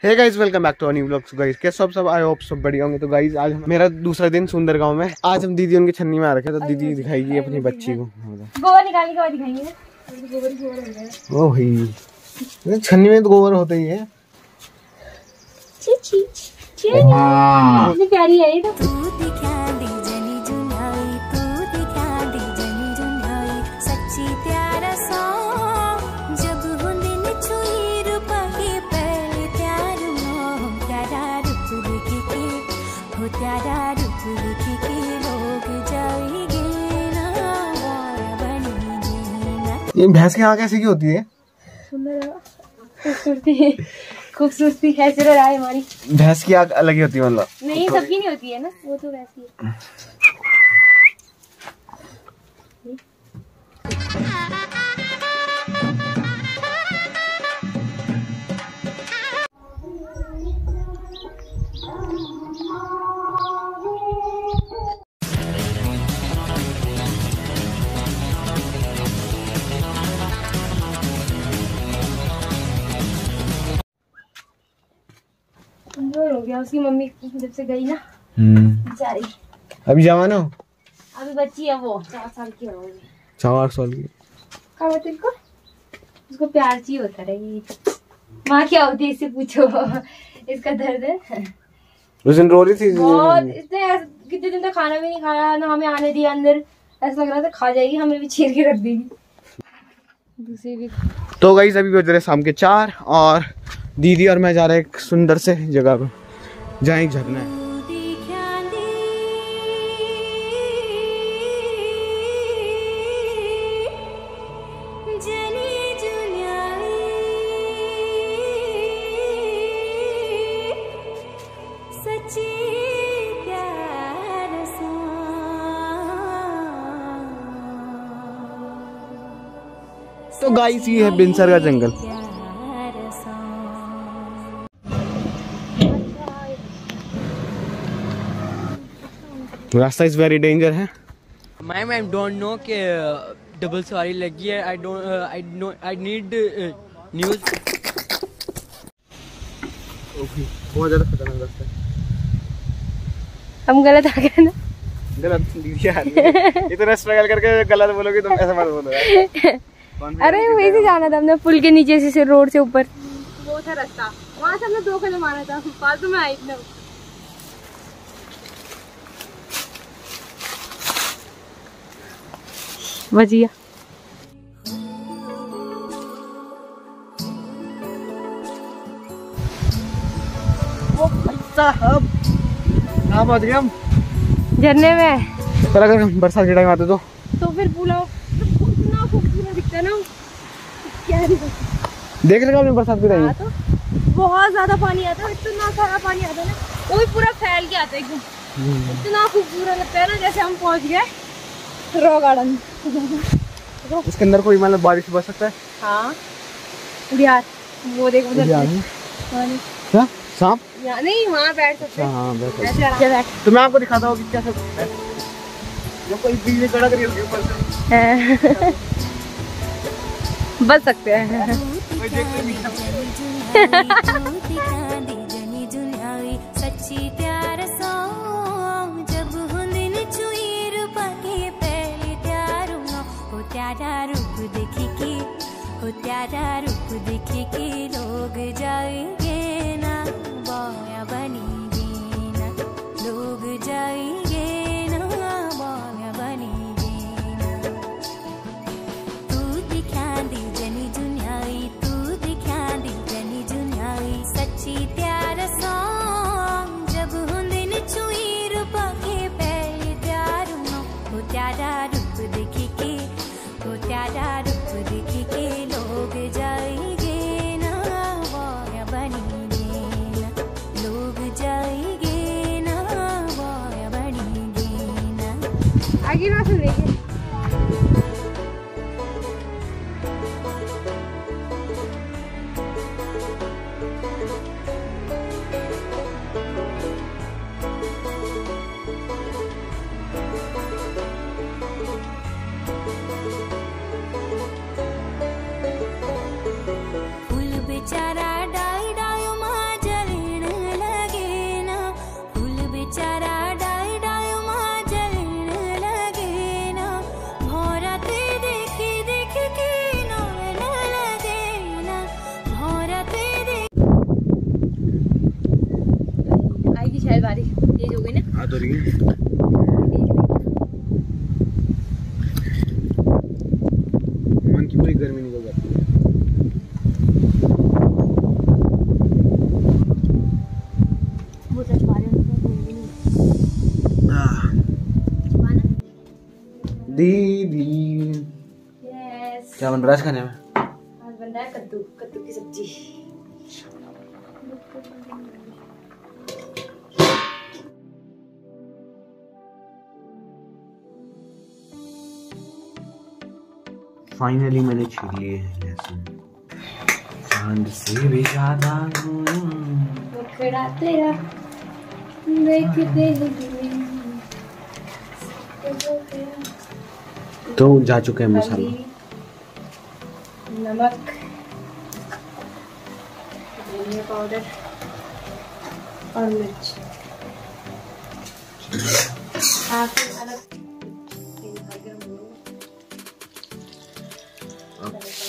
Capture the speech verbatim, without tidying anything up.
Hey guys, welcome back to new vlogs. Guys कैसे सब सब आई होप सब बढ़िया होंगे। तो गाइस आज मेरा दूसरा दिन सुंदर गांव में। आज हम दीदी उनकी छन्नी में आ रखे, तो दीदी दिखाएगी अपनी बच्ची को गोबर निकाल के दिखाएंगे। गोबर ही गोबर हो जाएगा। ओ भाई, छन्नी में तो गोबर होता ही है। छी छी छी, कितनी प्यारी है ये तो। ये भैंस की आँख कैसी की होती है? खूबसूरती खूबसूरती कैसे रहा है हमारी भैंस की आँख अलग ही होती है, मतलब नहीं सबकी नहीं होती है ना, वो तो वैसी है। हो गया उसकी मम्मी जब से गई ना बेचारी। अभी जवान हो? अभी बच्ची है, वो चार साल की हो गई। चार साल की क्या होता है उसको प्यार चाहिए होता रहेगी। माँ क्या होती है इससे पूछो, इसका दर्द है। उस दिन रो रही थी बहुत, इतने कितने दिन तक खाना भी नहीं खाया ना, हमें आने दिया अंदर। ऐसा लग रहा था खा जाएगी, हमें भी चीर के रख देगी दूसरी भी। तो गाइस अभी बज रहे शाम के चार और दीदी और मैं जा रहे एक सुंदर से जगह पे जहाँ एक झरना है। तो गाइस ये है बिनसर का जंगल। रास्ता इज वेरी डेंजर है। मैम आई डोंट नो कि डबल सवारी लगी है। I don't I know I need news. बहुत ज्यादा खतरनाक रास्ता है। हम गलत आ गए ना। गलत दीदी आ रही है। इतना स्ट्रगल करके गलत बोलोगे तुम, ऐसा मत बोलो। अरे वहीं से जाना था हमने, पुल के नीचे से, से रोड से ऊपर वो था रास्ता, वहाँ से हमने दो कदम मारा था, फालतू में आई इतना। बजिया ओ भाई साहब, कहाँ पहुँच गए हम? झरने में। पर अगर बरसात के टाइम आते तो तो फिर पूरा इतना खूबसूरत दिखता है ना, क्या देख रहे आपने बरसात के टाइम? तो बहुत ज्यादा पानी आता है, इतना सारा पानी आता है ना, वो भी पूरा फैल के आता है एकदम। इतना खूबसूरत लगता है ना, जैसे हम पहुंच गए रॉक गार्डन। इसके अंदर कोई मतलब बारिश बच सकता है? हाँ बिहार, वो देखो उधर क्या सांप? नहीं वहाँ बैठ सकते हैं। हाँ बैठ। तो मैं आपको दिखाता हूँ कि क्या सब है। जो कोई बिजली कड़क रही होगी ऊपर से बच सकते हैं। सच्ची प्यार सो जब हुंदिन चुई रूप के पहले प्यार हो, त्यारा रूप देखी के हो, त्यारा रूप देखी के लोग जाएंगे ना, बोया बनी देना लोग जाएंगे ना, बोया बनी देना। तू दिखा दी जनी जुनियाई, तू दिखा दी जनी जुनियाई, सच्ची प्यार सो जब हुंदिन चुई रूप के पहले प्यार हो, त्यारा रूप देखी के हो, त्यारा रूप देखी के लोग जाएंगे ना, बोया बनी देना लोग जाएंगे ना, बोया बनी देना। आगे ना सुन रही है। फूल बेचारा डाई डायो माँ जल बात हो रही है। मन की पूरी गर्मी निकल जाती है। दीदी यस, क्या बन रहा है खाने में? आज बन रहा है कद्दू कद्दू की सब्जी। फाइनली मैंने छील लिए हैं लहसुन, चांद से भी ज्यादा मुखड़ा तेरा देखते तो जा चुके हैं मसाला, नमक, धनिया पाउडर और मिर्च। आप अलग